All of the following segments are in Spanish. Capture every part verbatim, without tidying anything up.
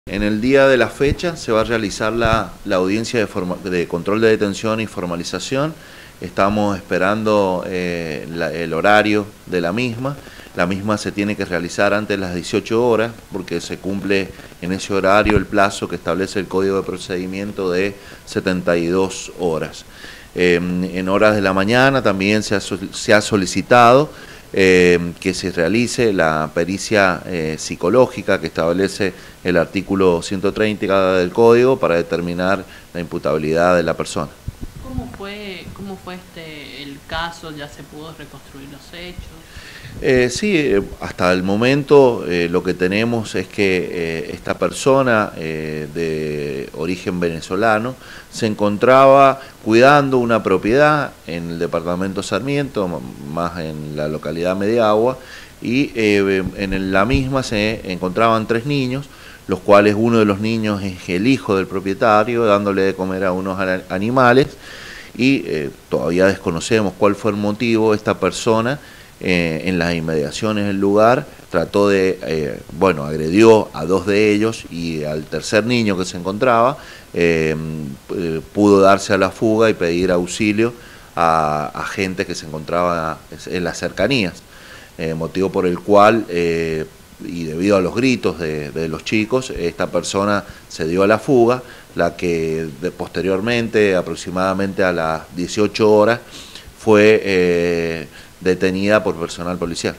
En el día de la fecha se va a realizar la, la audiencia de, forma, de control de detención y formalización. Estamos esperando eh, la, el horario de la misma. La misma se tiene que realizar antes de las dieciocho horas porque se cumple en ese horario el plazo que establece el Código de Procedimiento de setenta y dos horas. Eh, en horas de la mañana también se ha, se ha solicitado Eh, que se realice la pericia eh, psicológica que establece el artículo ciento treinta del Código para determinar la imputabilidad de la persona. ¿Cómo fue, cómo fue este el caso? ¿Ya se pudo reconstruir los hechos? Eh, sí, hasta el momento eh, lo que tenemos es que eh, esta persona eh, de origen venezolano se encontraba cuidando una propiedad en el departamento Sarmiento, más en la localidad Mediagua, y eh, en la misma se encontraban tres niños, los cuales uno de los niños es el hijo del propietario, dándole de comer a unos animales, y eh, todavía desconocemos cuál fue el motivo. Esta persona Eh, en las inmediaciones del lugar, trató de, eh, bueno, agredió a dos de ellos y al tercer niño que se encontraba, eh, pudo darse a la fuga y pedir auxilio a, a gente que se encontraba en las cercanías, eh, motivo por el cual, eh, y debido a los gritos de, de los chicos, esta persona se dio a la fuga, la que de, posteriormente, aproximadamente a las dieciocho horas, fue eh, detenida por personal policial.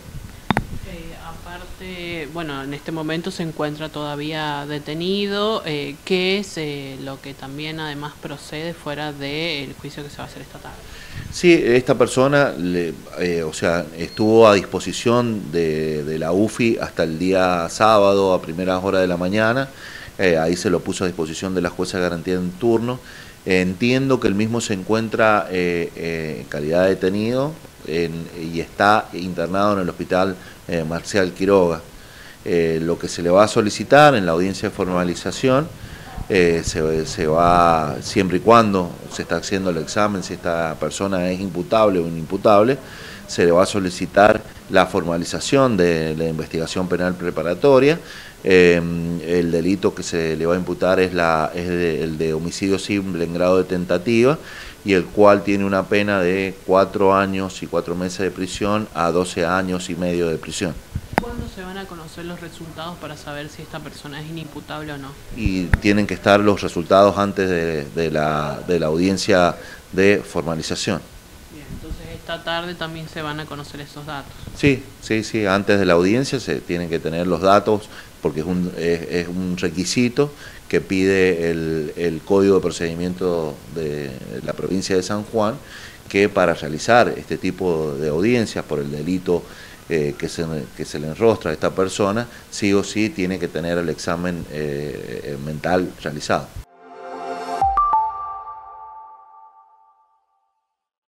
Eh, aparte, bueno, en este momento se encuentra todavía detenido. Eh, ¿Qué es eh, lo que también además procede fuera del juicio que se va a hacer esta tarde? Sí, esta persona, le, eh, o sea, estuvo a disposición de, de la U F I hasta el día sábado a primeras horas de la mañana. Eh, ahí se lo puso a disposición de la jueza de garantía en turno. Eh, entiendo que el mismo se encuentra eh, eh, en calidad de detenido en, y está internado en el hospital eh, Marcial Quiroga. Eh, lo que se le va a solicitar en la audiencia de formalización, eh, se, se va, siempre y cuando se está haciendo el examen, si esta persona es imputable o inimputable, se le va a solicitar la formalización de la investigación penal preparatoria. Eh, el delito que se le va a imputar es, la, es de, el de homicidio simple en grado de tentativa, y el cual tiene una pena de cuatro años y cuatro meses de prisión a doce años y medio de prisión. ¿Cuándo se van a conocer los resultados para saber si esta persona es inimputable o no? Y tienen que estar los resultados antes de, de, la, de la audiencia de formalización. Bien, entonces esta tarde también se van a conocer esos datos. Sí, sí, sí, antes de la audiencia se tienen que tener los datos porque es un, es, es un requisito que pide el, el Código de Procedimiento de la provincia de San Juan, que para realizar este tipo de audiencias por el delito eh, que, se, que se le enrostra a esta persona, sí o sí tiene que tener el examen eh, mental realizado.